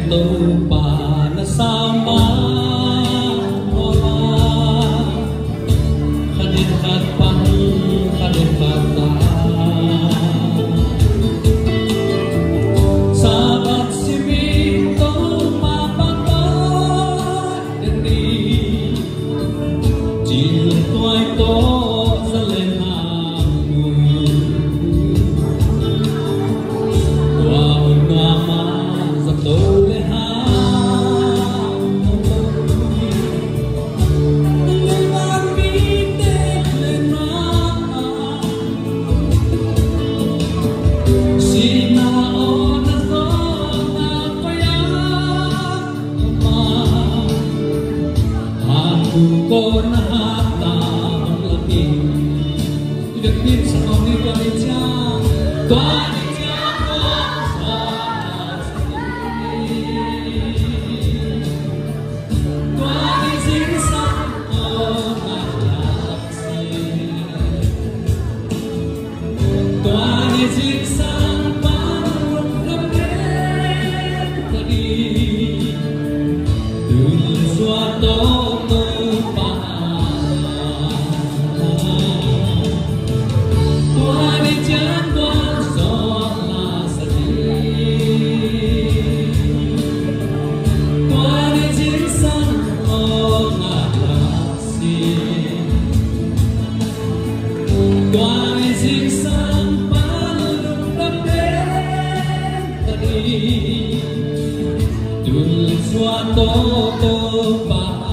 tô bà na sao mà khadin khat pang khadin khat ta sabat simi tô ma pa ta ni jil toai to zalena cô na ta lagi việc biết sao đi qua đi cha qua đi cha qua đi dính sang qua đi dính sang bao năm đến tadi từ suatu suatu